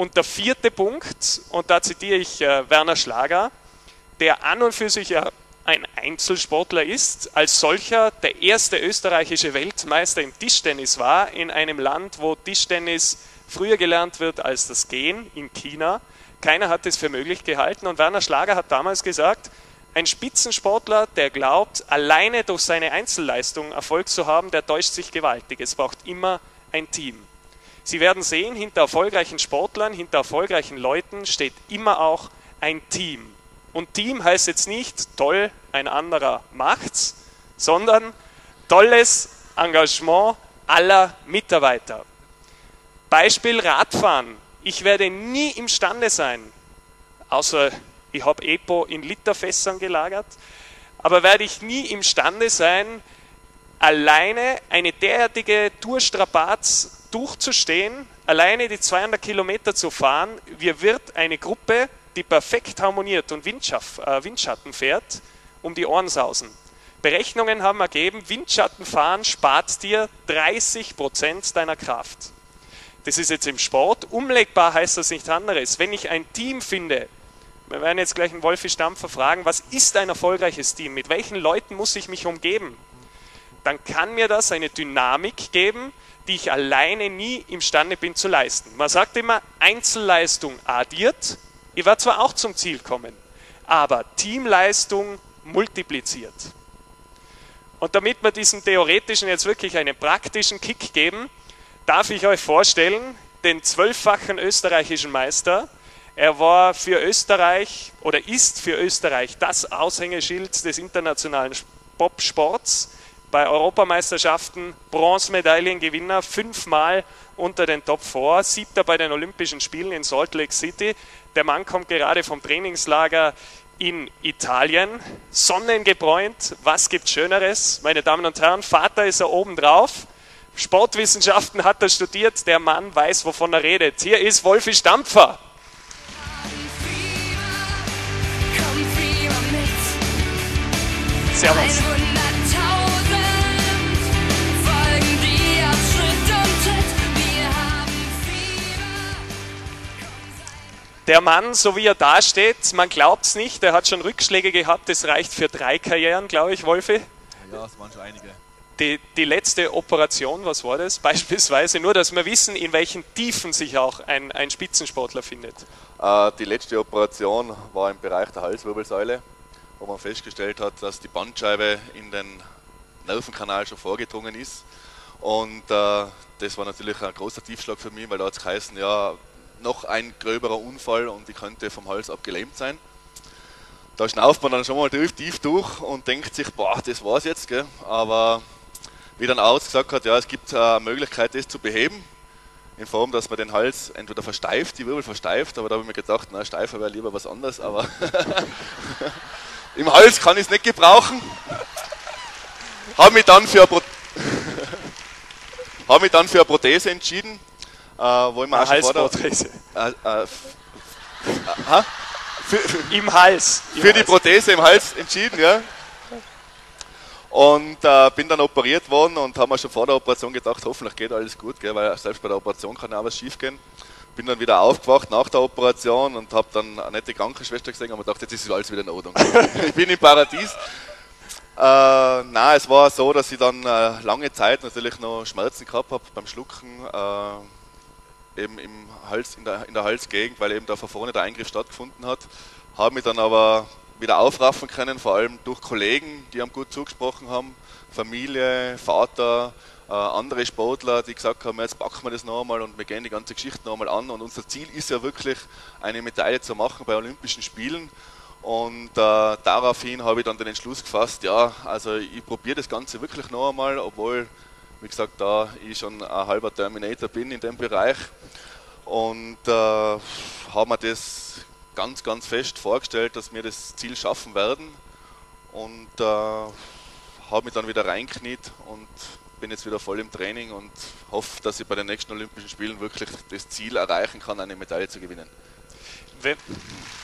Und der vierte Punkt, und da zitiere ich Werner Schlager, der an und für sich ja ein Einzelsportler ist, als solcher der erste österreichische Weltmeister im Tischtennis war, in einem Land, wo Tischtennis früher gelernt wird als das Gehen, in China. Keiner hat es für möglich gehalten und Werner Schlager hat damals gesagt, ein Spitzensportler, der glaubt, alleine durch seine Einzelleistung Erfolg zu haben, der täuscht sich gewaltig. Es braucht immer ein Team. Sie werden sehen, hinter erfolgreichen Sportlern, hinter erfolgreichen Leuten steht immer auch ein Team. Und Team heißt jetzt nicht, toll, ein anderer macht's, sondern tolles Engagement aller Mitarbeiter. Beispiel Radfahren. Ich werde nie imstande sein, außer ich habe EPO in Literfässern gelagert, aber werde ich nie imstande sein, alleine eine derartige Tourstrapaz durchzustehen, alleine die 200 Kilometer zu fahren. Wir wird eine Gruppe, die perfekt harmoniert und Windschatten fährt, um die Ohren sausen. Berechnungen haben ergeben, Windschattenfahren spart dir 30% deiner Kraft. Das ist jetzt im Sport. Umlegbar heißt das nichts anderes. Wenn ich ein Team finde, wir werden jetzt gleich einen Wolfi Stampfer fragen, was ist ein erfolgreiches Team? Mit welchen Leuten muss ich mich umgeben? Dann kann mir das eine Dynamik geben, die ich alleine nie imstande bin zu leisten. Man sagt immer, Einzelleistung addiert. Ich werde zwar auch zum Ziel kommen, aber Teamleistung multipliziert. Und damit wir diesem Theoretischen jetzt wirklich einen praktischen Kick geben, darf ich euch vorstellen, den 12-fachen österreichischen Meister. Er war für Österreich oder ist für Österreich das Aushängeschild des internationalen Bobsports. Bei Europameisterschaften Bronzemedaillengewinner, 5-mal unter den Top 4, 7. bei den Olympischen Spielen in Salt Lake City. Der Mann kommt gerade vom Trainingslager in Italien, sonnengebräunt, was gibt Schöneres? Meine Damen und Herren, Vater ist er obendrauf, Sportwissenschaften hat er studiert, der Mann weiß, wovon er redet. Hier ist Wolfi Stampfer. Servus. Der Mann, so wie er dasteht, man glaubt es nicht, er hat schon Rückschläge gehabt, das reicht für 3 Karrieren, glaube ich, Wolfi. Ja, es waren schon einige. Die letzte Operation, was war das? Beispielsweise, nur dass wir wissen, in welchen Tiefen sich auch ein Spitzensportler findet. Die letzte Operation war im Bereich der Halswirbelsäule, wo man festgestellt hat, dass die Bandscheibe in den Nervenkanal schon vorgedrungen ist. Und das war natürlich ein großer Tiefschlag für mich, weil da hat es geheißen, ja, noch ein gröberer Unfall und ich könnte vom Hals ab gelähmt sein. Da schnauft man dann schon mal tief durch und denkt sich, boah, das war's jetzt, gell? Aber wie dann Arzt gesagt hat, ja, es gibt eine Möglichkeit, das zu beheben, in Form, dass man den Hals entweder versteift, die Wirbel versteift, aber da habe ich mir gedacht, na, steifer wäre lieber was anderes, aber im Hals kann ich es nicht gebrauchen. Habe mich dann für eine Prothese entschieden, wo ich mir auch schon Im Hals. Für die Prothese im Hals entschieden, ja. Und bin dann operiert worden und habe mir schon vor der Operation gedacht, hoffentlich geht alles gut, gell, weil selbst bei der Operation kann ja auch was schief gehen. Bin dann wieder aufgewacht nach der Operation und habe dann eine nette Krankenschwester gesehen und mir gedacht, jetzt ist alles wieder in Ordnung. Ich bin im Paradies. Nein, es war so, dass ich dann lange Zeit natürlich noch Schmerzen gehabt habe beim Schlucken, eben im Hals, in der Halsgegend, weil eben da von vorne der Eingriff stattgefunden hat. Habe mich dann aber wieder aufraffen können, vor allem durch Kollegen, die haben gut zugesprochen haben, Familie, Vater, andere Sportler, die gesagt haben, jetzt packen wir das noch einmal und wir gehen die ganze Geschichte noch einmal an. Und unser Ziel ist ja wirklich, eine Medaille zu machen bei Olympischen Spielen. Und daraufhin habe ich dann den Entschluss gefasst, ja, also ich probiere das Ganze wirklich noch einmal, obwohl, wie gesagt, da ich schon ein halber Terminator bin in dem Bereich. Und habe mir das ganz, ganz fest vorgestellt, dass wir das Ziel schaffen werden. Und habe mich dann wieder reinkniet und bin jetzt wieder voll im Training und hoffe, dass ich bei den nächsten Olympischen Spielen wirklich das Ziel erreichen kann, eine Medaille zu gewinnen.